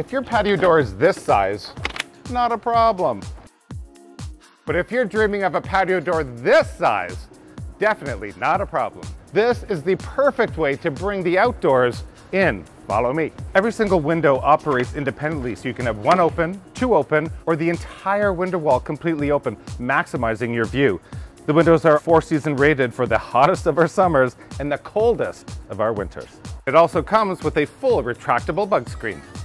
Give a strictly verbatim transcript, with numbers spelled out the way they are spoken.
If your patio door is this size, not a problem. But if you're dreaming of a patio door this size, definitely not a problem. This is the perfect way to bring the outdoors in. Follow me. Every single window operates independently, so you can have one open, two open, or the entire window wall completely open, maximizing your view. The windows are four-season rated for the hottest of our summers and the coldest of our winters. It also comes with a full retractable bug screen.